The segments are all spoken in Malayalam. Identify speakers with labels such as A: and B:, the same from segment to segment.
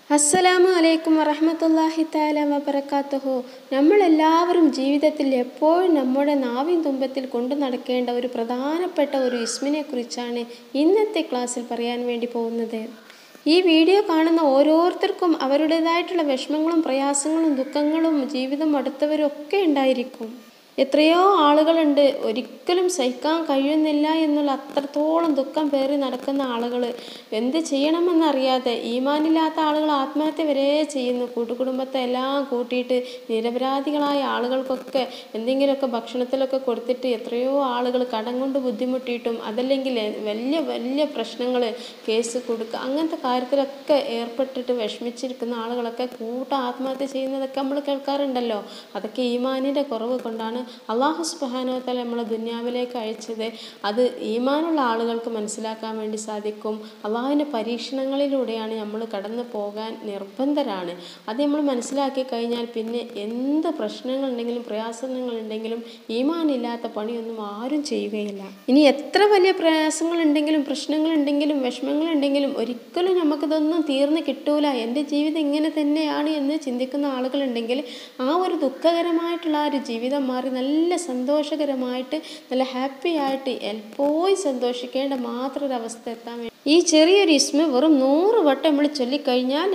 A: അസ്സലാമു അലൈക്കും വറഹ്മത്തുള്ളാഹി തആല വബറകാതുഹു. നമ്മളെല്ലാവരും ജീവിതത്തിൽ എപ്പോഴും നമ്മുടെ നാവിൻ തുമ്പത്തിൽ കൊണ്ടു നടക്കേണ്ട ഒരു പ്രധാനപ്പെട്ട ഒരു ഇസ്മിനെ കുറിച്ചാണ് ഇന്നത്തെ ക്ലാസ്സിൽ പറയാൻ വേണ്ടി പോകുന്നത്. ഈ വീഡിയോ കാണുന്ന ഓരോരുത്തർക്കും അവരുടേതായിട്ടുള്ള വിഷമങ്ങളും പ്രയാസങ്ങളും ദുഃഖങ്ങളും ജീവിതം അടുത്തവരും ഒക്കെ ഉണ്ടായിരിക്കും. എത്രയോ ആളുകളുണ്ട് ഒരിക്കലും സഹിക്കാൻ കഴിയുന്നില്ല എന്നുള്ള അത്രത്തോളം ദുഃഖം പേറി നടക്കുന്ന ആളുകൾ, എന്ത് ചെയ്യണമെന്നറിയാതെ ഈമാനില്ലാത്ത ആളുകൾ ആത്മഹത്യ വരെ ചെയ്യുന്നു. കൂട്ടുകുടുംബത്തെ എല്ലാം കൂട്ടിയിട്ട് നിരപരാധികളായ ആളുകൾക്കൊക്കെ എന്തെങ്കിലുമൊക്കെ ഭക്ഷണത്തിലൊക്കെ കൊടുത്തിട്ട് എത്രയോ ആളുകൾ കടം കൊണ്ട് ബുദ്ധിമുട്ടിയിട്ടും അതല്ലെങ്കിൽ വലിയ വലിയ പ്രശ്നങ്ങൾ കേസ് കൊടുക്കുക അങ്ങനത്തെ കാര്യത്തിലൊക്കെ ഏർപ്പെട്ടിട്ട് വിഷമിച്ചിരിക്കുന്ന ആളുകളൊക്കെ ആത്മഹത്യ ചെയ്യുന്നതൊക്കെ നമ്മൾ കേൾക്കാറുണ്ടല്ലോ. അതൊക്കെ ഈമാനിൻ്റെ കുറവ് കൊണ്ടാണ് അല്ലാഹു സുബ്ഹാനഹു വ തആല നമ്മളെ ദുനിയാവിലേക്ക് അയച്ചത്. അത് ഈമാനുള്ള ആളുകൾക്ക് മനസ്സിലാക്കാൻ വേണ്ടി സാധിക്കും. അള്ളാഹുവിൻ്റെ പരീക്ഷണങ്ങളിലൂടെയാണ് നമ്മൾ കടന്നു പോകാൻ നിർബന്ധരാണ്. അത് നമ്മൾ മനസ്സിലാക്കി കഴിഞ്ഞാൽ പിന്നെ എന്ത് പ്രശ്നങ്ങളുണ്ടെങ്കിലും പ്രയാസങ്ങളുണ്ടെങ്കിലും ഈമാനില്ലാത്ത പണിയൊന്നും ആരും ചെയ്യുകയില്ല. ഇനി എത്ര വലിയ പ്രയാസങ്ങളുണ്ടെങ്കിലും പ്രശ്നങ്ങളുണ്ടെങ്കിലും വിഷമങ്ങളുണ്ടെങ്കിലും ഒരിക്കലും നമുക്കിതൊന്നും തീർന്ന് കിട്ടൂല, എൻ്റെ ജീവിതം ഇങ്ങനെ തന്നെയാണ് എന്ന് ചിന്തിക്കുന്ന ആളുകളുണ്ടെങ്കിൽ ആ ഒരു ദുഃഖകരമായിട്ടുള്ള ആ ഒരു ജീവിതം മാറി നല്ല സന്തോഷകരമായിട്ട് നല്ല ഹാപ്പി ആയിട്ട് എപ്പോഴും സന്തോഷിക്കേണ്ട മാത്രം ഒരവസ്ഥ എത്താൻ വേണ്ടി ഈ ചെറിയൊരു ഇസ്മ വെറും 100 വട്ടം നമ്മൾ ചൊല്ലിക്കഴിഞ്ഞാൽ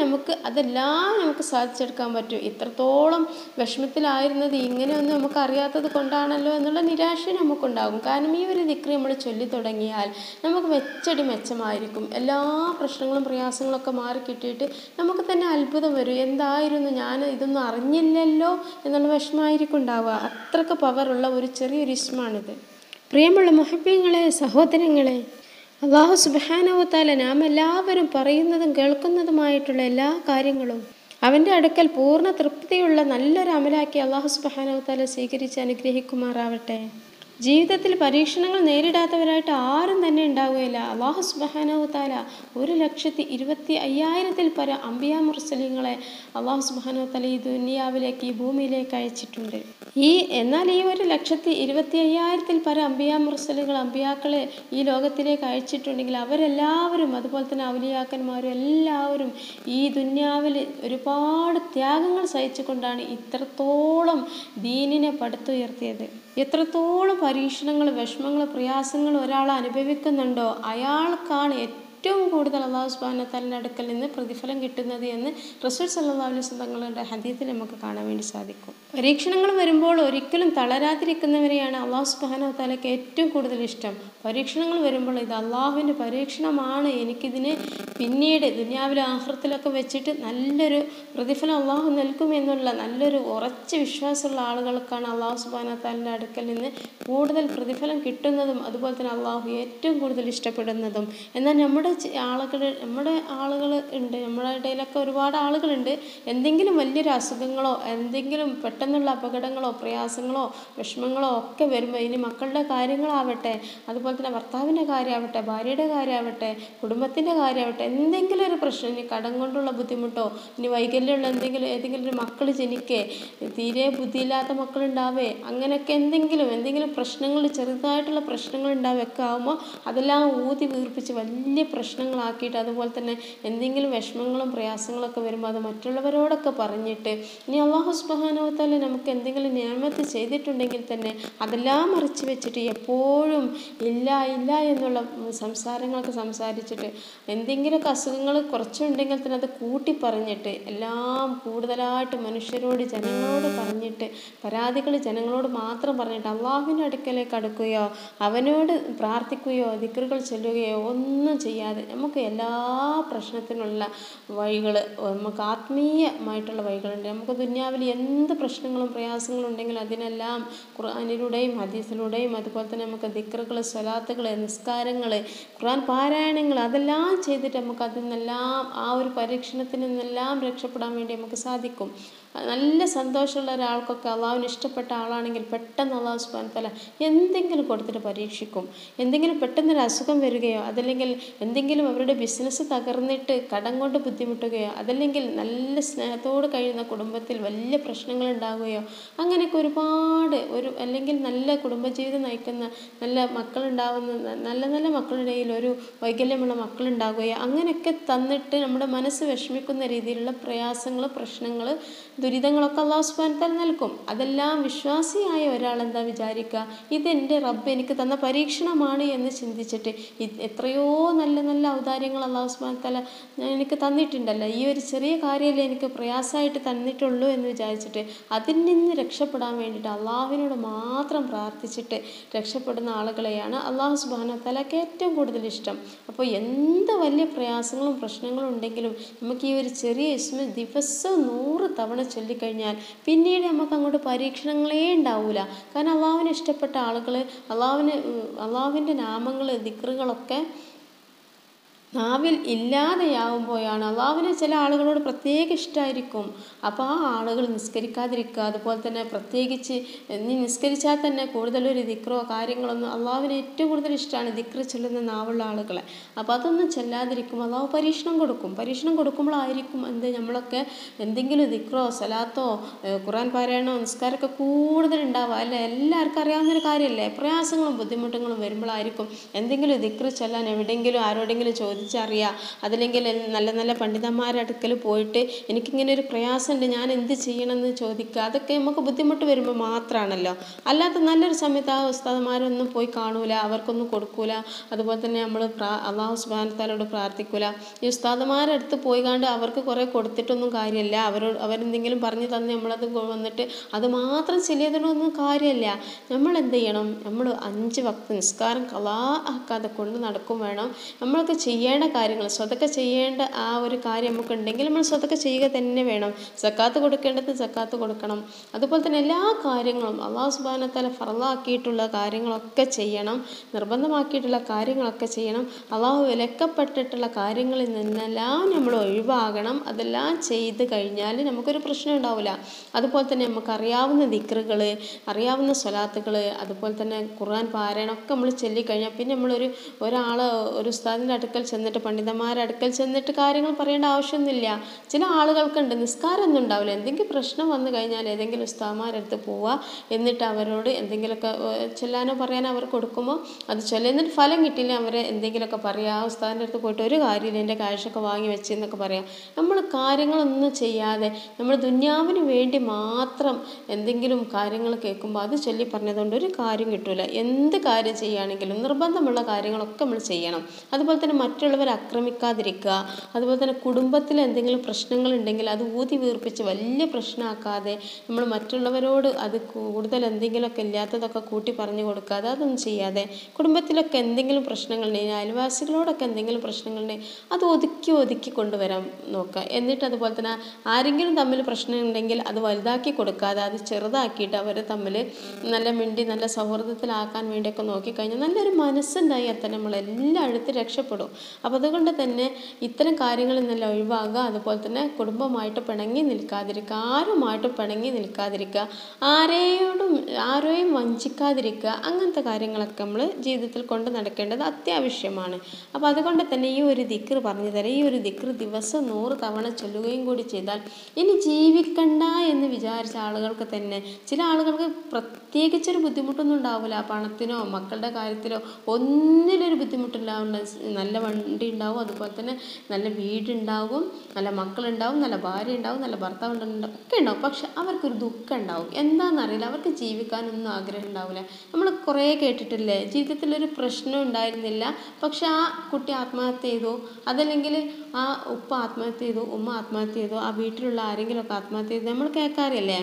A: നമുക്ക് സാധിച്ചെടുക്കാൻ പറ്റും. ഇത്രത്തോളം വിഷമത്തിലായിരുന്നത് ഇങ്ങനെയൊന്നും നമുക്ക് അറിയാത്തത് കൊണ്ടാണല്ലോ എന്നുള്ള നിരാശ നമുക്കുണ്ടാകും. കാരണം ഈ ഒരു ദിക്ർ നമ്മൾ ചൊല്ലി തുടങ്ങിയാൽ നമുക്ക് മെച്ചമായിരിക്കും. എല്ലാ പ്രശ്നങ്ങളും പ്രയാസങ്ങളൊക്കെ മാറി കിട്ടിയിട്ട് നമുക്ക് തന്നെ അത്ഭുതം വരും. എന്തായിരുന്നു ഞാൻ ഇതൊന്നും അറിഞ്ഞില്ലല്ലോ എന്നുള്ള വിഷമമായിരിക്കും ഉണ്ടാവുക. അത്രയ്ക്ക് പവറുള്ള ഒരു ചെറിയൊരു ഇസ്മാണിത്. പ്രിയമുള്ള മുഹബ്ബീങ്ങളെ, സഹോദരങ്ങളെ, അല്ലാഹു സുബ്ഹാനഹു വ തആല നാം എല്ലാവരും പറയുന്നതും കേൾക്കുന്നതുമായിട്ടുള്ള എല്ലാ കാര്യങ്ങളും അവൻ്റെ അടുക്കൽ പൂർണ്ണ തൃപ്തിയുള്ള നല്ലൊരു അമലാക്കി അല്ലാഹു സുബ്ഹാനഹു വ തആല സ്വീകരിച്ച് അനുഗ്രഹിക്കുമാറാവട്ടെ. ജീവിതത്തിൽ പരീക്ഷണങ്ങൾ നേരിടാത്തവരായിട്ട് ആരും തന്നെ ഉണ്ടാവുകയില്ല. അല്ലാഹു സുബ്ഹാനഹു വ തആല 1,25,000-ൽ പരം അംബിയാ മുർസലീങ്ങളെ അല്ലാഹു സുബ്ഹാനഹു വ തആല ഈ ദുനിയാവിലേക്ക് ഈ ഭൂമിയിലേക്ക് അയച്ചിട്ടുണ്ട്. എന്നാൽ ഈ 1,25,000-ൽ പരം അംബിയാ മുർസലുകൾ അംബിയാക്കളെ ഈ ലോകത്തിലേക്ക് അയച്ചിട്ടുണ്ടെങ്കിൽ അവരെല്ലാവരും അതുപോലെ തന്നെ ഔലിയാക്കന്മാരും എല്ലാവരും ഈ ദുനിയാവിൽ ഒരുപാട് ത്യാഗങ്ങൾ സഹിച്ചുകൊണ്ടാണ് ഇത്രത്തോളം ദീനിനെ പടുത്തുയർത്തിയത്. എത്രത്തോളം പരീക്ഷണങ്ങൾ വിഷമങ്ങൾ പ്രയാസങ്ങൾ ഒരാൾ അനുഭവിക്കുന്നുണ്ടോ അയാൾക്കാണ് ഏറ്റവും കൂടുതൽ അല്ലാഹു സുബ്ഹാനഹു വ തആലയുടെ അടുക്കൽ നിന്ന് പ്രതിഫലം കിട്ടുന്നത് എന്ന് റസൂൽ സല്ലല്ലാഹു അലൈഹി വസല്ലം തങ്ങളുടെ ഹദീസിൽ നമുക്ക് കാണാൻ വേണ്ടി സാധിക്കും. പരീക്ഷണങ്ങൾ വരുമ്പോൾ ഒരിക്കലും തളരാതിരിക്കുന്നവരെയാണ് അല്ലാഹു സുബ്ഹാനഹു വ തആലയ്ക്ക് ഏറ്റവും കൂടുതൽ ഇഷ്ടം. പരീക്ഷണങ്ങൾ വരുമ്പോൾ ഇത് അള്ളാഹുവിൻ്റെ പരീക്ഷണമാണ്, എനിക്കിതിന് പിന്നീട് ദുനിയാവിലെ ആഖിറത്തിലൊക്കെ വെച്ചിട്ട് നല്ലൊരു പ്രതിഫലം അള്ളാഹു നൽകുമെന്നുള്ള നല്ലൊരു ഉറച്ച വിശ്വാസമുള്ള ആളുകൾക്കാണ് അല്ലാഹു സുബ്ഹാനഹു വ തആലയുടെ അടുക്കൽ നിന്ന് കൂടുതൽ പ്രതിഫലം കിട്ടുന്നതും അതുപോലെ തന്നെ അള്ളാഹു ഏറ്റവും കൂടുതൽ ഇഷ്ടപ്പെടുന്നതും. എന്നാൽ നമ്മുടെ ആളുകൾ ഉണ്ട്, നമ്മുടെ ഇടയിലൊക്കെ ഒരുപാട് ആളുകളുണ്ട്, എന്തെങ്കിലും വലിയൊരു അസുഖങ്ങളോ എന്തെങ്കിലും പെട്ടെന്നുള്ള അപകടങ്ങളോ പ്രയാസങ്ങളോ വിഷമങ്ങളോ ഒക്കെ വരുമ്പോൾ, ഇനി മക്കളുടെ കാര്യങ്ങളാവട്ടെ അതുപോലെ തന്നെ ഭർത്താവിൻ്റെ കാര്യമാവട്ടെ ഭാര്യയുടെ കാര്യമാവട്ടെ കുടുംബത്തിൻ്റെ കാര്യമാവട്ടെ എന്തെങ്കിലും ഒരു പ്രശ്നം, ഇനി കടം കൊണ്ടുള്ള ബുദ്ധിമുട്ടോ ഇനി വൈകല്യമുള്ള ഏതെങ്കിലും ഒരു മക്കൾ ജനിക്കേ, തീരെ ബുദ്ധിയില്ലാത്ത മക്കളുണ്ടാവേ, അങ്ങനെയൊക്കെ എന്തെങ്കിലും പ്രശ്നങ്ങൾ ചെറുതായിട്ടുള്ള പ്രശ്നങ്ങൾ ഉണ്ടാവുകയൊക്കെ ആകുമ്പോൾ അതെല്ലാം ഊതി വീർപ്പിച്ച് വലിയ പ്രശ്നങ്ങളാക്കിയിട്ട് അതുപോലെ തന്നെ എന്തെങ്കിലും വിഷമങ്ങളും പ്രയാസങ്ങളൊക്കെ വരുമ്പോൾ അത് മറ്റുള്ളവരോടൊക്കെ പറഞ്ഞിട്ട് ഇനി അല്ലാഹു സുബ്ഹാനഹു വ തആല നമുക്ക് എന്തെങ്കിലും നിഅമത്ത് ചെയ്തിട്ടുണ്ടെങ്കിൽ തന്നെ അതെല്ലാം മറിച്ച് വെച്ചിട്ട് എപ്പോഴും ഇല്ല എന്നുള്ള സംസാരങ്ങളൊക്കെ സംസാരിച്ചിട്ട് എന്തെങ്കിലുമൊക്കെ അസുഖങ്ങൾ കുറച്ചുണ്ടെങ്കിൽ തന്നെ അത് കൂട്ടി പറഞ്ഞിട്ട് എല്ലാം കൂടുതലായിട്ട് മനുഷ്യരോട് ജനങ്ങളോട് പറഞ്ഞിട്ട് പരാതികൾ ജനങ്ങളോട് മാത്രം പറഞ്ഞിട്ട് അള്ളാഹുവിൻ്റെ അടുക്കലേക്ക് അടുക്കുകയോ അവനോട് പ്രാർത്ഥിക്കുകയോ ദിക്റുകൾ ചൊല്ലുകയോ ഒന്നും ചെയ്യാതെ നമുക്ക് എല്ലാ പ്രശ്നത്തിനുള്ള വഴികൾ, നമുക്ക് ആത്മീയമായിട്ടുള്ള വഴികളുണ്ട്. നമുക്ക് ദുനിയാവിൽ എന്ത് പ്രശ്നങ്ങളും പ്രയാസങ്ങളും ഉണ്ടെങ്കിലും അതിനെല്ലാം ഖുർആനിലൂടെയും ഹദീസിലൂടെയും അതുപോലെ തന്നെ നമുക്ക് ദിക്റുകൾ സ്വലാത്തുകൾ നിസ്കാരങ്ങൾ ഖുർആൻ പാരായണങ്ങൾ അതെല്ലാം ചെയ്തിട്ട് നമുക്ക് അതിൽ നിന്നെല്ലാം ആ ഒരു പരീക്ഷണത്തിൽ നിന്നെല്ലാം രക്ഷപ്പെടാൻ വേണ്ടി നമുക്ക് സാധിക്കും. നല്ല സന്തോഷമുള്ള ഒരാൾക്കൊക്കെ അള്ളാഹുവിന് ഇഷ്ടപ്പെട്ട ആളാണെങ്കിൽ പെട്ടെന്ന് അല്ലാഹു സുബ്ഹാനഹു വ തആല എന്തെങ്കിലും കൊടുത്തിട്ട് പരീക്ഷിക്കും. എന്തെങ്കിലും പെട്ടെന്നൊരു അസുഖം വരികയോ അതല്ലെങ്കിൽ എന്തെങ്കിലും അവരുടെ ബിസിനസ് തകർന്നിട്ട് കടം കൊണ്ട് ബുദ്ധിമുട്ടുകയോ അതല്ലെങ്കിൽ നല്ല സ്നേഹത്തോട് കഴിയുന്ന കുടുംബത്തിൽ വലിയ പ്രശ്നങ്ങൾ ഉണ്ടാകുകയോ അങ്ങനെയൊക്കെ ഒരുപാട് അല്ലെങ്കിൽ നല്ല കുടുംബജീവിതം നയിക്കുന്ന നല്ല മക്കളുണ്ടാവുന്ന നല്ല നല്ല മക്കളുടെ ഇടയിൽ ഒരു വൈകല്യമുള്ള മക്കളുണ്ടാകുകയോ അങ്ങനെയൊക്കെ തന്നിട്ട് നമ്മുടെ മനസ്സ് വിഷമിക്കുന്ന രീതിയിലുള്ള പ്രയാസങ്ങൾ, പ്രശ്നങ്ങൾ, ദുരിതങ്ങളൊക്കെ അല്ലാഹു സുബ്ഹാനഹു വ തആല നൽകും. അതെല്ലാം വിശ്വാസിയായ ഒരാളെന്താ വിചാരിക്കുക, ഇതെൻ്റെ റബ്ബ് എനിക്ക് തന്ന പരീക്ഷണമാണ് എന്ന് ചിന്തിച്ചിട്ട് എത്രയോ നല്ല നല്ല ഔദാര്യങ്ങൾ അല്ലാഹു സുബ്ഹാനഹു വ തആല എനിക്ക് തന്നിട്ടുണ്ടല്ലോ, ഈ ഒരു ചെറിയ കാര്യമല്ലേ എനിക്ക് പ്രയാസമായിട്ട് തന്നിട്ടുള്ളൂ എന്ന് വിചാരിച്ചിട്ട് അതിൽ നിന്ന് രക്ഷപ്പെടാൻ വേണ്ടിയിട്ട് അള്ളാഹുവിനോട് മാത്രം പ്രാർത്ഥിച്ചിട്ട് രക്ഷപ്പെടുന്ന ആളുകളെയാണ് അല്ലാഹു സുബ്ഹാനഹു വ തആലക്ക് ഏറ്റവും കൂടുതൽ ഇഷ്ടം. അപ്പോൾ എന്ത് വലിയ പ്രയാസങ്ങളും പ്രശ്നങ്ങളും ഉണ്ടെങ്കിലും നമുക്ക് ഈ ഒരു ചെറിയ ഇസ്മ ദിവസവും 100 തവണ ചൊല്ലിക്കഴിഞ്ഞാൽ പിന്നീട് നമുക്ക് അങ്ങോട്ട് പരീക്ഷണങ്ങളേ ഉണ്ടാവില്ല. കാരണം അള്ളാഹുവിന് ഇഷ്ടപ്പെട്ട ആളുകൾ, അള്ളാഹുവിൻ്റെ നാമങ്ങൾ, ദിക്റുകളൊക്കെ നാവിൽ ഇല്ലാതെയാവുമ്പോഴാണ് അള്ളാഹുവിന് ചില ആളുകളോട് പ്രത്യേക ഇഷ്ടമായിരിക്കും. അപ്പോൾ ആ ആളുകൾ നിസ്കരിക്കാതിരിക്കുക, അതുപോലെ തന്നെ പ്രത്യേകിച്ച് നീ നിസ്കരിച്ചാൽ തന്നെ കൂടുതലൊരു ദിക്റോ കാര്യങ്ങളൊന്നും അള്ളാഹുവിന് ഏറ്റവും കൂടുതൽ ഇഷ്ടമാണ് ദിക്റ് ചൊല്ലുന്ന നാവുള്ള ആളുകളെ. അപ്പോൾ അതൊന്നും ചെല്ലാതിരിക്കും അള്ളാഹു പരീക്ഷണം കൊടുക്കുമ്പോഴായിരിക്കും നമ്മളൊക്കെ എന്തെങ്കിലും ദിക്റോ സലാത്തോ ഖുർആൻ പാരായണോ നിസ്കാരമൊക്കെ കൂടുതൽ ഉണ്ടാവുക അല്ലേ. എല്ലാവർക്കും അറിയാവുന്നൊരു കാര്യമല്ലേ. പ്രയാസങ്ങളും ബുദ്ധിമുട്ടുകളും വരുമ്പോഴായിരിക്കും എന്തെങ്കിലും ദിക്റ് ചൊല്ലാൻ എവിടെയെങ്കിലും ആരോടെങ്കിലും ചോദിച്ചറിയാം, അതല്ലെങ്കിൽ നല്ല നല്ല പണ്ഡിതന്മാരുടെ അടുക്കൽ പോയിട്ട് എനിക്കിങ്ങനെ ഒരു പ്രയാസമുണ്ട്, ഞാൻ എന്ത് ചെയ്യണമെന്ന് ചോദിക്കുക. അതൊക്കെ നമുക്ക് ബുദ്ധിമുട്ട് വരുമ്പോൾ മാത്രമാണല്ലോ. അല്ലാത്ത നല്ലൊരു സമയത്ത് ആ ഉസ്താദന്മാരൊന്നും പോയി കാണൂല, അവർക്കൊന്നും കൊടുക്കൂല. അതുപോലെ തന്നെ നമ്മൾ അല്ലാഹു സുബ്ഹാനഹു വ തആലയോട് പ്രാർത്ഥിക്കൂല. ഈ ഉസ്താദന്മാരുടെ അടുത്ത് പോയി കണ്ട് അവർക്ക് കുറേ കൊടുത്തിട്ടൊന്നും കാര്യമില്ല. അവരെന്തെങ്കിലും പറഞ്ഞു തന്ന് നമ്മളത് വന്നിട്ട് അത് മാത്രം ചെല്ലിയതിനൊന്നും കാര്യമില്ല. നമ്മൾ എന്ത് ചെയ്യണം, നമ്മൾ 5 വക്ത് നിസ്കാരം ഖളാ ആക്കാതെ കൊണ്ട് നടക്കും വേണം. നമ്മൾക്ക് ചെയ്യേണ്ട കാര്യങ്ങൾ, സ്വതക്ക ചെയ്യേണ്ട ആ ഒരു കാര്യം നമുക്കുണ്ടെങ്കിൽ നമ്മൾ സ്വതക്ക ചെയ്യുക തന്നെ വേണം. സക്കാത്ത് കൊടുക്കേണ്ടത് സക്കാത്ത് കൊടുക്കണം. അതുപോലെ തന്നെ എല്ലാ കാര്യങ്ങളും അല്ലാഹു സുബ്ഹാനഹു വ തആല ഫർളാക്കിയിട്ടുള്ള കാര്യങ്ങളൊക്കെ ചെയ്യണം, നിർബന്ധമാക്കിയിട്ടുള്ള കാര്യങ്ങളൊക്കെ ചെയ്യണം. അല്ലാഹു വിലക്കപ്പെട്ടിട്ടുള്ള കാര്യങ്ങളിൽ നിന്നെല്ലാം നമ്മൾ ഒഴിവാകണം. അതെല്ലാം ചെയ്ത് കഴിഞ്ഞാൽ നമുക്കൊരു പ്രശ്നം ഉണ്ടാവില്ല. അതുപോലെ തന്നെ നമുക്കറിയാവുന്ന ദിക്റുകൾ, അറിയാവുന്ന സ്വലാത്തുകൾ, അതുപോലെ തന്നെ ഖുർആൻ പാരായണമൊക്കെ നമ്മൾ ചൊല്ലിക്കഴിഞ്ഞാൽ പിന്നെ ഒരു ഉസ്താദിൻ്റെ അടുക്കൽ ചെന്നിട്ട് പണ്ഡിതന്മാരുടെ അടുക്കൽ ചെന്നിട്ട് കാര്യങ്ങൾ പറയേണ്ട ആവശ്യമൊന്നുമില്ല. ചില ആളുകൾക്കുണ്ട് നിസ്കാരമൊന്നും ഉണ്ടാവില്ല, എന്തെങ്കിലും പ്രശ്നം വന്നു കഴിഞ്ഞാൽ ഏതെങ്കിലും ഉസ്താദന്മാരുടെ അടുത്ത് പോവുക, എന്നിട്ട് അവരോട് എന്തെങ്കിലുമൊക്കെ ചൊല്ലാനോ പറയാനോ അവർ കൊടുക്കുമ്പോൾ അത് ചൊല്ലുന്നിട്ട് ഫലം കിട്ടിയില്ല അവരെ എന്തെങ്കിലുമൊക്കെ പറയുക, ആ ഉസ്താദിൻ്റെ അടുത്ത് പോയിട്ട് ഒരു കാര്യമില്ല എൻ്റെ കാശൊക്കെ വാങ്ങി വെച്ചെന്നൊക്കെ പറയാം. നമ്മൾ കാര്യങ്ങളൊന്നും ചെയ്യാതെ നമ്മൾ ദുന്യാവിന് വേണ്ടി മാത്രം എന്തെങ്കിലും കാര്യങ്ങൾ കേൾക്കുമ്പോൾ അത് ചൊല്ലി പറഞ്ഞതുകൊണ്ട് ഒരു കാര്യം കിട്ടില്ല. എന്ത് കാര്യം ചെയ്യുകയാണെങ്കിലും നിർബന്ധമുള്ള കാര്യങ്ങളൊക്കെ നമ്മൾ ചെയ്യണം. അതുപോലെ തന്നെ മറ്റുള്ളവരെ ആക്രമിക്കാതിരിക്കുക. അതുപോലെ തന്നെ കുടുംബത്തിൽ എന്തെങ്കിലും പ്രശ്നങ്ങളുണ്ടെങ്കിൽ അത് ഊതി വീർപ്പിച്ച് വലിയ പ്രശ്നമാക്കാതെ നമ്മൾ മറ്റുള്ളവരോട് അത് കൂടുതൽ എന്തെങ്കിലുമൊക്കെ ഇല്ലാത്തതൊക്കെ കൂട്ടി പറഞ്ഞു കൊടുക്കാതെ അതൊന്നും ചെയ്യാതെ, കുടുംബത്തിലൊക്കെ എന്തെങ്കിലും പ്രശ്നങ്ങളുണ്ടെങ്കിൽ അയൽവാസികളോടൊക്കെ എന്തെങ്കിലും പ്രശ്നങ്ങളുണ്ടെങ്കിൽ അത് ഒതുക്കി കൊണ്ടുവരാൻ നോക്കുക. എന്നിട്ട് അതുപോലെ തന്നെ ആരെങ്കിലും തമ്മിൽ പ്രശ്നമുണ്ടെങ്കിൽ അത് വലുതാക്കി കൊടുക്കാതെ അത് ചെറുതാക്കിയിട്ട് അവർ തമ്മിൽ നല്ല മിണ്ടി നല്ല സൗഹൃദത്തിലാക്കാൻ വേണ്ടിയൊക്കെ നോക്കിക്കഴിഞ്ഞാൽ നല്ലൊരു മനസ്സുണ്ടായാൽ തന്നെ നമ്മളെല്ലായിടത്തും രക്ഷപ്പെടും. അപ്പോൾ അതുകൊണ്ട് തന്നെ ഇത്തരം കാര്യങ്ങളിൽ നിന്നെല്ലാം ഒഴിവാകുക. അതുപോലെ തന്നെ കുടുംബമായിട്ട് പിണങ്ങി നിൽക്കാതിരിക്കുക, ആരുമായിട്ട് പിണങ്ങി നിൽക്കാതിരിക്കുക, ആരെയും വഞ്ചിക്കാതിരിക്കുക. അങ്ങനത്തെ കാര്യങ്ങളൊക്കെ നമ്മൾ ജീവിതത്തിൽ കൊണ്ട് നടക്കേണ്ടത് അത്യാവശ്യമാണ്. അപ്പോൾ അതുകൊണ്ട് തന്നെ ഈ ഒരു ദിക്ർ പറഞ്ഞു തരാം. ഈ ഒരു ദിക്ർ ദിവസം 100 തവണ ചൊല്ലുകയും കൂടി ചെയ്താൽ ഇനി ജീവിക്കണ്ട എന്ന് വിചാരിച്ച ആളുകൾക്ക് തന്നെ, ചില ആളുകൾക്ക് പ്രത്യേകിച്ചൊരു ബുദ്ധിമുട്ടൊന്നും ഉണ്ടാവില്ല, പണത്തിനോ മക്കളുടെ കാര്യത്തിലോ ഒന്നിലൊരു ബുദ്ധിമുട്ടില്ലാവുന്ന നല്ല വണ്ടി ഉണ്ടാവും, അതുപോലെ തന്നെ നല്ല വീടുണ്ടാവും, നല്ല മക്കളുണ്ടാവും, നല്ല ഭാര്യ ഉണ്ടാവും, നല്ല ഭർത്താവ് ഒക്കെ ഉണ്ടാവും. പക്ഷെ അവർക്കൊരു ദുഃഖം ഉണ്ടാവും. എന്താണെന്നറിയില്ല, അവർക്ക് ജീവിക്കാനൊന്നും ആഗ്രഹം ഉണ്ടാവില്ല. നമ്മൾ കുറേ കേട്ടിട്ടില്ലേ, ജീവിതത്തിലൊരു പ്രശ്നം ഉണ്ടായിരുന്നില്ല, പക്ഷെ ആ കുട്ടി ആത്മഹത്യ ചെയ്തു, അതല്ലെങ്കിൽ ആ ഉപ്പ ആത്മഹത്യ ചെയ്തു, ഉമ്മ ആത്മഹത്യ ചെയ്തു, ആ വീട്ടിലുള്ള ആരെങ്കിലുമൊക്കെ ആത്മഹത്യ ചെയ്തു, നമ്മൾ കേൾക്കാറില്ലേ.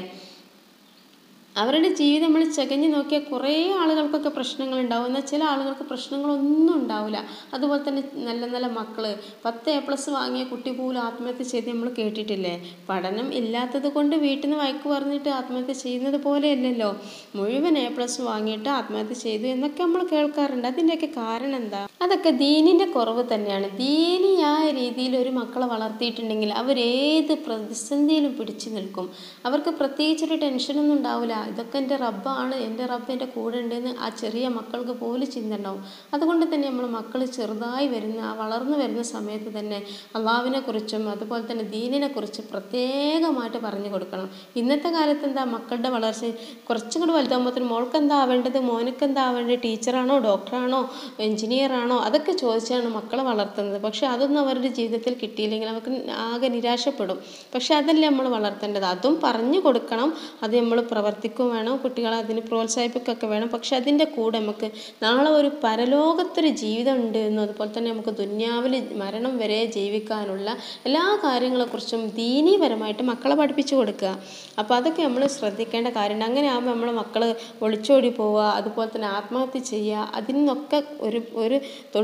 A: അവരുടെ ജീവിതം നമ്മൾ ചകഞ്ഞ് നോക്കിയാൽ കുറേ ആളുകൾക്കൊക്കെ പ്രശ്നങ്ങളുണ്ടാവും, എന്നാൽ ചില ആളുകൾക്ക് പ്രശ്നങ്ങളൊന്നും ഉണ്ടാവില്ല. അതുപോലെ തന്നെ നല്ല നല്ല മക്കൾ 10 A+ വാങ്ങിയ കുട്ടി പോലും ആത്മഹത്യ ചെയ്ത് നമ്മൾ കേട്ടിട്ടില്ലേ. പഠനം ഇല്ലാത്തത് കൊണ്ട് വീട്ടിൽ നിന്ന് വഴക്ക് പറഞ്ഞിട്ട് ആത്മഹത്യ ചെയ്യുന്നത് പോലെയല്ലല്ലോ, മുഴുവൻ A+ വാങ്ങിയിട്ട് ആത്മഹത്യ ചെയ്തു എന്നൊക്കെ നമ്മൾ കേൾക്കാറുണ്ട്. അതിൻ്റെയൊക്കെ കാരണം എന്താ? അതൊക്കെ ദീനിൻ്റെ കുറവ് തന്നെയാണ്. ദീനിയായ രീതിയിൽ ഒരു മക്കളെ വളർത്തിയിട്ടുണ്ടെങ്കിൽ അവരേത് പ്രതിസന്ധിയിലും പിടിച്ചു നിൽക്കും. അവർക്ക് പ്രത്യേകിച്ചൊരു ടെൻഷനൊന്നും ഉണ്ടാവില്ല, ഇതൊക്കെ എൻ്റെ റബ്ബാണ്, എൻ്റെ റബ്ബ് എൻ്റെ കൂടെ ഉണ്ടെന്ന് ആ ചെറിയ മക്കൾക്ക് പോലും ചിന്ത ഉണ്ടാവും. അതുകൊണ്ട് തന്നെ നമ്മൾ മക്കൾ ചെറുതായി വരുന്ന ആ വളർന്നു വരുന്ന സമയത്ത് തന്നെ അള്ളാഹുവിനെ കുറിച്ചും അതുപോലെ തന്നെ ദീനിനെ കുറിച്ച് പ്രത്യേകമായിട്ട് പറഞ്ഞു കൊടുക്കണം. ഇന്നത്തെ കാലത്ത് എന്താ മക്കളുടെ വളർച്ച കുറച്ചും കൂടി വലുതാകുമ്പോഴത്തേനും മോൾക്ക് എന്താ ആവേണ്ടത്, മോനക്ക് എന്താ ആവേണ്ടത്, ടീച്ചറാണോ ഡോക്ടറാണോ എഞ്ചിനീയറാണോ, അതൊക്കെ ചോദിച്ചാണ് മക്കളെ വളർത്തുന്നത്. പക്ഷെ അതൊന്നും അവരുടെ ജീവിതത്തിൽ കിട്ടിയില്ലെങ്കിൽ അവർക്ക് ആകെ നിരാശപ്പെടും. പക്ഷെ അതല്ല നമ്മൾ വളർത്തേണ്ടത്. അതും പറഞ്ഞു കൊടുക്കണം, അത് നമ്മൾ പ്രവർത്തിക്കുകയും വേണം, കുട്ടികളെ അതിന് പ്രോത്സാഹിപ്പിക്കുകയൊക്കെ വേണം. പക്ഷെ അതിൻ്റെ കൂടെ നമുക്ക് നാളെ ഒരു പരലോകത്തൊരു ജീവിതം ഉണ്ട് എന്നും അതുപോലെ തന്നെ നമുക്ക് ദുന്യാവിൽ മരണം വരെ ജീവിക്കാനുള്ള എല്ലാ കാര്യങ്ങളെക്കുറിച്ചും ദീനീപരമായിട്ട് മക്കളെ പഠിപ്പിച്ചു കൊടുക്കുക. അപ്പോൾ അതൊക്കെ നമ്മൾ ശ്രദ്ധിക്കേണ്ട കാര്യമുണ്ട്. അങ്ങനെ ആകുമ്പോൾ നമ്മളെ മക്കൾ ഒളിച്ചോടി പോവുക, അതുപോലെ തന്നെ ആത്മഹത്യ ചെയ്യുക, അതിൽ നിന്നൊക്കെ ഒരു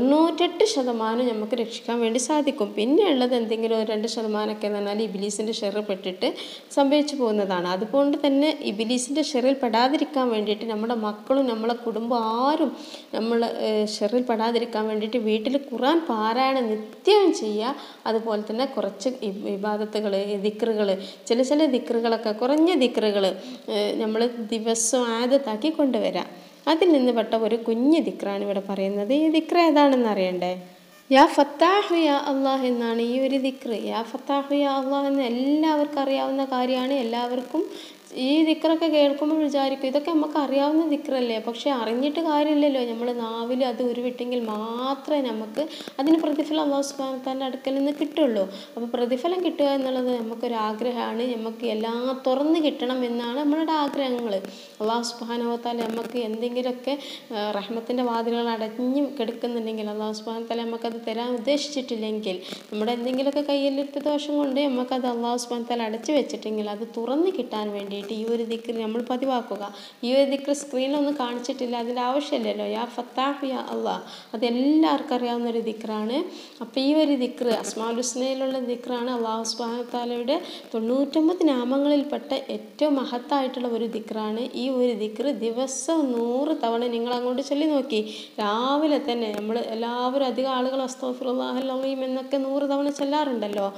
A: 98% നമുക്ക് രക്ഷിക്കാൻ വേണ്ടി സാധിക്കും. പിന്നെ ഉള്ളത് എന്തെങ്കിലും 2% എന്ന് പറഞ്ഞാൽ ഇബിലീസിൻ്റെ ഷെറിൽ പെട്ടിട്ട് സംഭവിച്ചു പോകുന്നതാണ്. അതുകൊണ്ട് തന്നെ ഇബിലീസിൻ്റെ ഷെറിൽ പെടാതിരിക്കാൻ വേണ്ടിയിട്ട് നമ്മുടെ മക്കളും നമ്മളെ കുടുംബം ആരും നമ്മൾ ഷെറിൽ പെടാതിരിക്കാൻ വേണ്ടിയിട്ട് വീട്ടിൽ ഖുർആൻ പാരായണം നിത്യവും ചെയ്യുക. അതുപോലെ തന്നെ കുറച്ച് ഇബാദത്തുകൾ, ദിക്റുകൾ, ചില ദിക്റുകളൊക്കെ കുറഞ്ഞ ദിക്റുകൾ നമ്മൾ ദിവസം ആദത്താക്കി കൊണ്ടുവരാം. അതിൽ നിന്ന് പെട്ട ഒരു കുഞ്ഞ് ദിക്റാണ് ഇവിടെ പറയുന്നത്. ഈ ദിക്ർ ഏതാണെന്ന് അറിയണ്ടേ? യാ ഫത്താഹു യാ അള്ളാഹ് എന്നാണ് ഈ ഒരു ദിക്ർ. യാ ഫത്താഹു യാ അള്ളാഹ് എന്ന് എല്ലാവർക്കും അറിയാവുന്ന കാര്യമാണ്. എല്ലാവർക്കും ഈ ദിക്റൊക്കെ കേൾക്കുമ്പോൾ വിചാരിക്കും ഇതൊക്കെ നമുക്ക് അറിയാവുന്ന ദിക്റല്ലേ, പക്ഷെ അറിഞ്ഞിട്ട് കാര്യമില്ലല്ലോ. നമ്മൾ നാവിൽ അത് ഉരുവിട്ടെങ്കിൽ മാത്രമേ നമുക്ക് അതിന് പ്രതിഫലം അല്ലാഹു സുബ്ഹാനഹു വ തആലയുടെ അടുക്കൽ നിന്ന് കിട്ടുള്ളൂ. അപ്പോൾ പ്രതിഫലം കിട്ടുക എന്നുള്ളത് നമുക്കൊരാഗ്രഹമാണ്. നമുക്ക് എല്ലാം തുറന്ന് കിട്ടണം എന്നാണ് നമ്മളുടെ ആഗ്രഹങ്ങൾ. അല്ലാഹു സുബ്ഹാനഹു വ തആല നമുക്ക് എന്തെങ്കിലുമൊക്കെ റഹ്മത്തിൻ്റെ വാതിലുകൾ അടഞ്ഞു കിടക്കുന്നുണ്ടെങ്കിൽ, അല്ലാഹു സുബ്ഹാനഹു വ തആല നമുക്കത് തരാൻ ഉദ്ദേശിച്ചിട്ടില്ലെങ്കിൽ, നമ്മുടെ എന്തെങ്കിലുമൊക്കെ കയ്യിലിട്ട് ദോഷം കൊണ്ട് നമുക്കത് അല്ലാഹു സുബ്ഹാനഹു വ തആല അടച്ചു വെച്ചിട്ടെങ്കിൽ അത് തുറന്ന് കിട്ടാൻ വേണ്ടിയിട്ട് ഈ ഒരു ദിക്ർ നമ്മൾ പതിവാക്കുക. ഈ ഒരു ദിക്ർ സ്ക്രീനിലൊന്നും കാണിച്ചിട്ടില്ല, അതിൻ്റെ ആവശ്യമില്ലല്ലോ. യാ ഫത്താഹു യാ അള്ളാഹ് അതെല്ലാവർക്കും അറിയാവുന്ന ഒരു ദിക്റാണ്. അപ്പോൾ ഈ ഒരു ദിക്ർ അസ്മാഉൽ ഹുസ്നയിലുള്ള ദിക്റാണ്. അല്ലാഹു സുബ്ഹാനഹു വ തആലയുടെ 99 നാമങ്ങളിൽപ്പെട്ട ഏറ്റവും മഹത്തായിട്ടുള്ള ഒരു ദിക്റാണ്. ഈ ഒരു ദിക്ർ ദിവസം 100 തവണ നിങ്ങൾ അങ്ങോട്ട് ചൊല്ലി നോക്കി. രാവിലെ തന്നെ നമ്മൾ എല്ലാവരും അധികം ആളുകൾ അസ്തഗ്ഫിറുല്ലാഹൽ അളീം എന്നൊക്കെ 100 തവണ ചൊല്ലാറുണ്ടല്ലോ.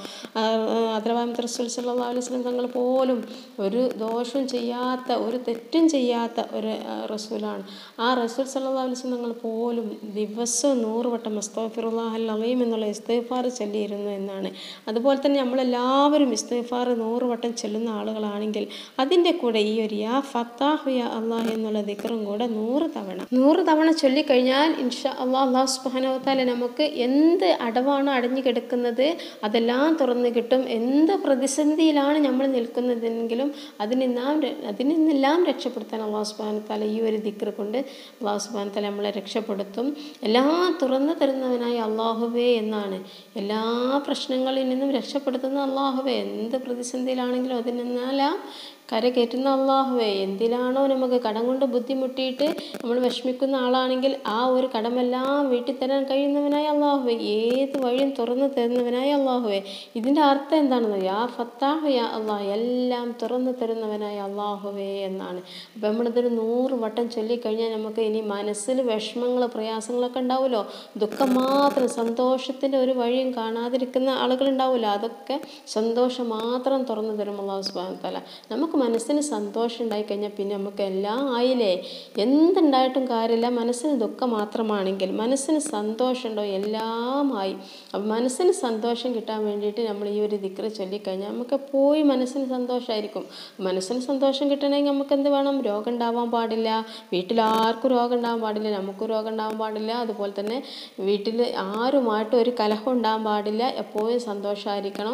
A: ഹദ്റത്ത് റസൂൽ സ്വല്ലല്ലാഹു അലൈഹി വസല്ലം തങ്ങൾ പോലും ഒരു ദോഷവും ചെയ്യാത്ത, ഒരു തെറ്റും ചെയ്യാത്ത ഒരു റസൂലാണ്. ആ റസൂൽ സ്വല്ലല്ലാഹു അലൈഹി വസല്ലം തങ്ങൾ പോലും ദിവസവും 100 വട്ടം അസ്തഗ്ഫിറുല്ലാഹൽ അളീം എന്നുള്ള ഇസ്തിഗ്ഫാർ ചൊല്ലിയിരുന്നു എന്നാണ്. അതുപോലെ തന്നെ നമ്മളെല്ലാവരും ഇസ്തിഗ്ഫാർ 100 വട്ടം ചൊല്ലുന്ന ആളുകളാണെങ്കിൽ അതിൻ്റെ കൂടെ ഈ ഒരു യാ ഫത്താഹു യാ അള്ളാഹ് എന്നുള്ള ദിക്റും കൂടെ 100 തവണ ചൊല്ലിക്കഴിഞ്ഞാൽ ഇൻഷാ അള്ളാഹ് അല്ലാഹു സുബ്ഹാനഹു വ തആല നമുക്ക് എന്ത് അടവാണോ അടഞ്ഞു കിടക്കുന്നത് അതെല്ലാം തുറന്നു കിട്ടും. എന്ത് പ്രതിസന്ധിയിലാണ് നമ്മൾ നിൽക്കുന്നതെങ്കിലും അതിൽ നിന്നെല്ലാം രക്ഷപ്പെടുത്താൻ അല്ലാഹു സുബ്ഹാനഹു വ തആല ഈ ഒരു ദിക്ർ കൊണ്ട് അല്ലാഹു സുബ്ഹാനഹു വ തആല നമ്മളെ രക്ഷപ്പെടുത്തും. എല്ലാം തുറന്നു തരുന്നവനായ അല്ലാഹുവേ എന്നാണ്. എല്ലാ പ്രശ്നങ്ങളിൽ നിന്നും രക്ഷപ്പെടുത്തുന്ന അല്ലാഹുവേ. എന്ത് പ്രതിസന്ധിയിലാണെങ്കിലും അതിൽ നിന്നെല്ലാം കരകയറ്റുന്ന അല്ലാഹുവേ. എന്തിലാണോ നമുക്ക് കടം കൊണ്ട് ബുദ്ധിമുട്ടിയിട്ട് നമ്മൾ വിഷമിക്കുന്ന ആളാണെങ്കിൽ ആ ഒരു കടമെല്ലാം വീട്ടിൽ തരാൻ കഴിയുന്നവനായ അല്ലാഹുവേ. ഏത് വഴിയും തുറന്നു തരുന്നവനായ അല്ലാഹുവേ. ഇതിൻ്റെ അർത്ഥം എന്താണെന്ന് യാ ഫത്താഹു യാ അള്ളാഹ് എല്ലാം തുറന്നു തരുന്നവനായ അല്ലാഹുവേ എന്നാണ്. അപ്പം നമ്മളിതൊരു 100 വട്ടം ചൊല്ലിക്കഴിഞ്ഞാൽ നമുക്ക് ഇനി മനസ്സിൽ വിഷമങ്ങൾ പ്രയാസങ്ങളൊക്കെ ഉണ്ടാവുമല്ലോ, ദുഃഖം മാത്രം, സന്തോഷത്തിൻ്റെ ഒരു വഴിയും കാണാതിരിക്കുന്ന ആളുകളുണ്ടാവുമല്ലോ, അതൊക്കെ സന്തോഷം മാത്രം തുറന്നു തരും അല്ലാഹു സുബ്ഹാനഹു വ തആല. നമുക്ക് മനസ്സിന് സന്തോഷം ഉണ്ടായിക്കഴിഞ്ഞാൽ പിന്നെ നമുക്ക് എല്ലാം ആയില്ലേ. എന്തുണ്ടായിട്ടും കാര്യമില്ല. മനസ്സിന് ദുഃഖം മാത്രമാണെങ്കിൽ മനസ്സിന് സന്തോഷം ഉണ്ടോ എല്ലാമായി. അപ്പം മനസ്സിന് സന്തോഷം കിട്ടാൻ വേണ്ടിയിട്ട് നമ്മൾ ഈ ഒരു ദിക്ർ ചൊല്ലിക്കഴിഞ്ഞാൽ നമുക്ക് എപ്പോഴും മനസ്സിന് സന്തോഷമായിരിക്കും. മനസ്സിന് സന്തോഷം കിട്ടണമെങ്കിൽ നമുക്ക് എന്ത് വേണം? രോഗം ഉണ്ടാവാൻ പാടില്ല, വീട്ടിലാർക്കും രോഗം ഉണ്ടാവാൻ പാടില്ല, നമുക്കും രോഗം ഉണ്ടാവാൻ പാടില്ല. അതുപോലെ തന്നെ വീട്ടിൽ ആരുമായിട്ടും ഒരു കലഹം ഉണ്ടാവാൻ പാടില്ല, എപ്പോഴും സന്തോഷമായിരിക്കണം.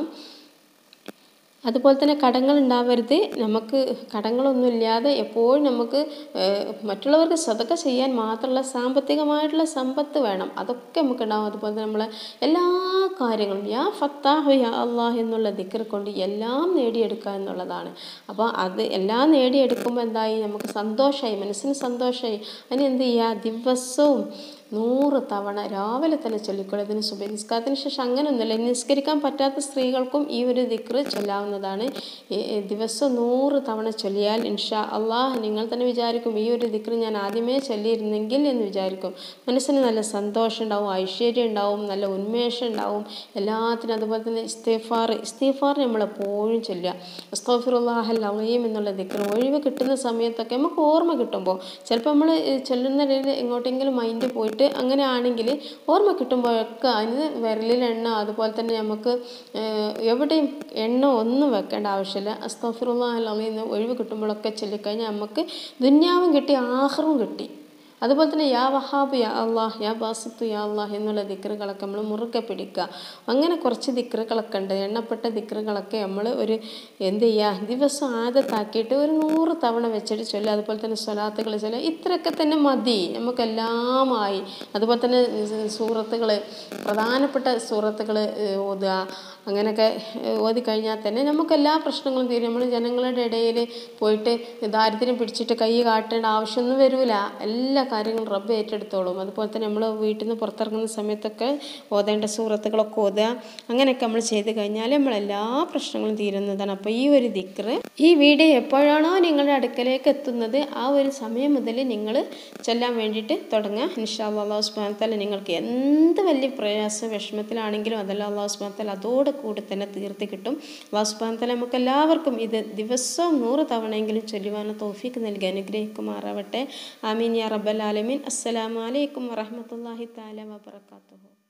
A: അതുപോലെ തന്നെ കടങ്ങൾ ഉണ്ടാവരുത്. നമുക്ക് കടങ്ങളൊന്നുമില്ലാതെ എപ്പോഴും നമുക്ക് മറ്റുള്ളവർക്ക് സദഖ ചെയ്യാൻ മാത്രമുള്ള സാമ്പത്തികമായിട്ടുള്ള സമ്പത്ത് വേണം, അതൊക്കെ നമുക്കുണ്ടാവും. അതുപോലെ തന്നെ നമ്മളെ എല്ലാ കാര്യങ്ങളും യാ ഫത്താഹു യാ അള്ളാഹ് എന്നുള്ള ദിക്ർ കൊണ്ട് എല്ലാം നേടിയെടുക്കുക എന്നുള്ളതാണ്. അപ്പോൾ അത് എല്ലാം നേടിയെടുക്കുമ്പോൾ എന്തായി? നമുക്ക് സന്തോഷമായി, മനസ്സിന് സന്തോഷമായി. അതിന് എന്ത് ചെയ്യുക? ദിവസവും 100 തവണ രാവിലെ തന്നെ ചൊല്ലിക്കോളൂ. ഇതിന് സുബഹി നിസ്കാരത്തിന് ശേഷം അങ്ങനെയൊന്നുമില്ല. നിസ്കരിക്കാൻ പറ്റാത്ത സ്ത്രീകൾക്കും ഈ ഒരു ദിക്ർ ചൊല്ലാവുന്നതാണ്. ദിവസം 100 തവണ ചൊല്ലിയാൽ ഇൻഷാ അള്ളാഹ് നിങ്ങൾ തന്നെ വിചാരിക്കും ഈ ഒരു ദിക്ർ ഞാൻ ആദ്യമേ ചൊല്ലിയിരുന്നെങ്കിൽ എന്ന് വിചാരിക്കും. മനസ്സിന് നല്ല സന്തോഷം ഉണ്ടാവും, ഐശ്വര്യം ഉണ്ടാവും, നല്ല ഉന്മേഷം ഉണ്ടാവും എല്ലാത്തിനും. അതുപോലെ തന്നെ ഇസ്തിഗ്ഫാർ നമ്മളെപ്പോഴും ചൊല്ലുക. അസ്തഗ്ഫിറുല്ലാഹൽ അളീം എന്നുള്ള ദിക്ർ ഒഴിവ് കിട്ടുന്ന സമയത്തൊക്കെ നമുക്ക് ഓർമ്മ കിട്ടുമ്പോൾ, ചിലപ്പോൾ നമ്മൾ ചൊല്ലുന്നതിൽ എങ്ങോട്ടെങ്കിലും മൈൻഡ് പോയിട്ട് അങ്ങനെ ആണെങ്കിൽ ഓർമ്മ കിട്ടുമ്പോഴൊക്കെ അതിന് വിരലിൽ എണ്ണ അതുപോലെ തന്നെ നമുക്ക് എവിടെയും എണ്ണ ഒന്നും വെക്കേണ്ട ആവശ്യമില്ല. അസ്തഗ്ഫിറുല്ലാഹൽ അളീം ഒഴിവ് കിട്ടുമ്പോഴൊക്കെ ചൊല്ലിക്കഴിഞ്ഞാൽ നമുക്ക് ദുന്യാവും കിട്ടി ആഖിറവും കിട്ടി. അതുപോലെ തന്നെ യാ വഹാബ് യാ അള്ളാഹ്, യാ ബാസിത്ത് യാ അള്ളാഹ് എന്നുള്ള ദിക്റുകളൊക്കെ നമ്മൾ മുറുകെ പിടിക്കുക. അങ്ങനെ കുറച്ച് ദിക്റുകളൊക്കെ ഉണ്ട്, എണ്ണപ്പെട്ട ദിക്റുകളൊക്കെ നമ്മൾ ഒരു എന്ത് ചെയ്യുക, ദിവസം ആദത്താക്കിയിട്ട് ഒരു 100 തവണ വെച്ചിട്ട് ചൊല്ലുക. അതുപോലെ തന്നെ സ്വലാത്തുകൾ ചൊല്ലുക. ഇത്രയൊക്കെ തന്നെ മതി, നമുക്കെല്ലാമായി. അതുപോലെ തന്നെ സൂറത്തുകൾ, പ്രധാനപ്പെട്ട സൂറത്തുകൾ ഓതുക. അങ്ങനെയൊക്കെ ഓതിക്കഴിഞ്ഞാൽ തന്നെ നമുക്ക് എല്ലാ പ്രശ്നങ്ങളും തീരും. നമ്മൾ ജനങ്ങളുടെ ഇടയിൽ പോയിട്ട് ദാരിദ്ര്യം പിടിച്ചിട്ട് കൈ കാട്ടേണ്ട ആവശ്യമൊന്നും വരില്ല. എല്ലാ കാര്യങ്ങളും റബ്ബ് ഏറ്റെടുത്തോളും. അതുപോലെ തന്നെ നമ്മൾ വീട്ടിൽ നിന്ന് പുറത്തിറങ്ങുന്ന സമയത്തൊക്കെ ഓതേണ്ട സൂറത്തുകളൊക്കെ ഓതുക. അങ്ങനെയൊക്കെ നമ്മൾ ചെയ്ത് കഴിഞ്ഞാൽ നമ്മളെല്ലാ പ്രശ്നങ്ങളും തീരുന്നതാണ്. അപ്പോൾ ഈ ഒരു ദിക്ർ, ഈ വീഡിയോ എപ്പോഴാണോ നിങ്ങളുടെ അടുക്കലേക്ക് എത്തുന്നത് ആ ഒരു സമയം മുതൽ നിങ്ങൾ ചൊല്ലാൻ വേണ്ടിയിട്ട് തുടങ്ങുക. ഇൻഷാ അല്ലാഹ്, അല്ലാഹു സുബ്ഹാനഹു വ തആല നിങ്ങൾക്ക് എന്ത് വലിയ പ്രയാസം വിഷമത്തിലാണെങ്കിലും അതെല്ലാം അല്ലാഹു സുബ്ഹാനഹു വ തആല അതോടെ കൂടി തന്നെ തീർത്തി കിട്ടും. അല്ലാഹു സുബ്ഹാനഹു വ തആല നമുക്ക് എല്ലാവർക്കും ഇത് ദിവസവും 100 തവണയെങ്കിലും ചൊല്ലുവാൻ തൗഫീഖ് നൽകി അനുഗ്രഹിക്കുമാറാവട്ടെ. ആമീൻ യാ റബ്ബൽ ആലമീൻ. അസ്സലാമു അലൈക്കും വറഹ്മത്തുള്ളാഹി തആല വബറകാതുഹു.